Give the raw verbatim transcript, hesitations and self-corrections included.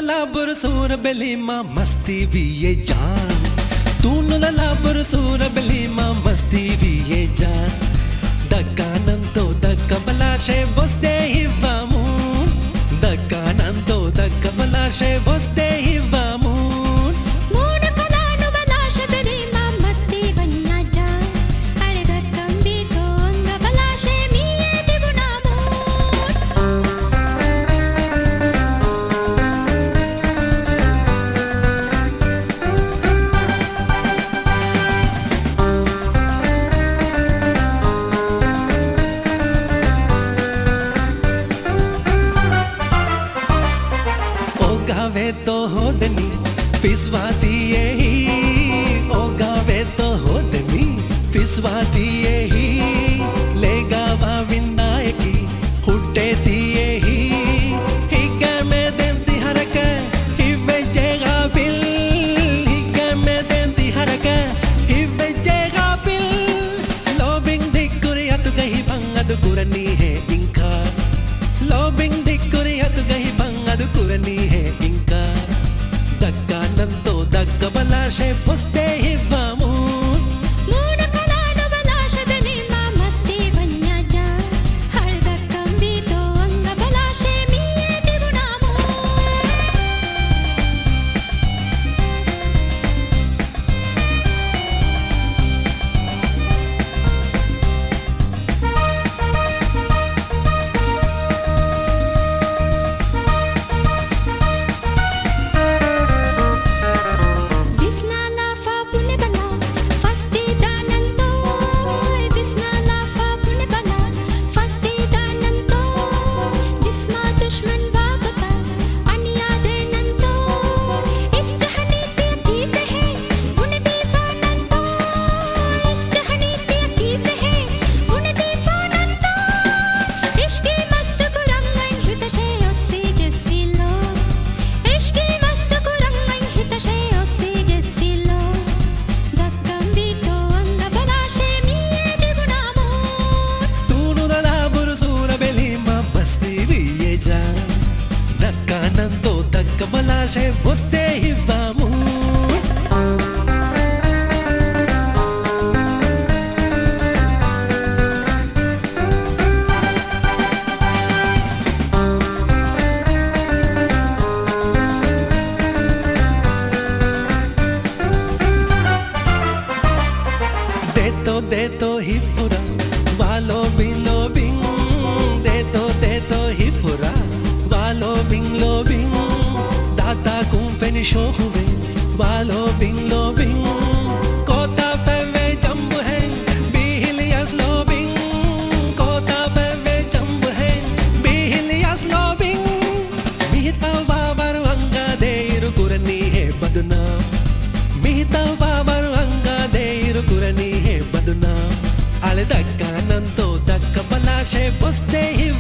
lala sur belima masti भी ये जान तूनु lala sur belima masti भी ये जान दक्कानंतो दक्कबलाशे बस्ते हिवामू दक्कानंतो दक्कबलाशे बस्ते हिवामू गावे तो होदनी फिसवा दिए ही ओ गावे तो होदनी फिसवा दिए ही ले गावा विंदायकी हुट्टे दिए ही हिग्गा में देंती हरका हिवे जेगा बिल हिग्गा में देंती हरका हिवे जेगा बिल लोबिंग दिक्कुरी अतु गही बंगदु कुरनी है इंका लोबिंग दिक्कुरी अतु गही बंगदु कुरनी है दक्कानंतो दक्कबलाशे बस्ते हिवामू मूड कलानो बलाशे बेलीमा मस्ती बन्या जा हर दक्कम भी तो अंग बलाशे मिये दिबुनामू दक्कानंतो दक्कबलाशे बस्ते हिवामू दे तो दे तो ही पूरा वालो बिलो बिंग दे तो दे तो ही पूरा वालो बिंग लो बिंग दाता कुम फेनी शोहुवे वालो बिंग लो बिंग कोता पेवे जंब है बिहिलियस लो बिंग कोता पेवे जंब है बिहिलियस लो बिंग मिहिता बाबर अंगा देरु कुरनी है बदना मिहिता बाबर अंगा देरु कुरनी है बदना आले दक्कानंतो दक्कबलाशे बस्ते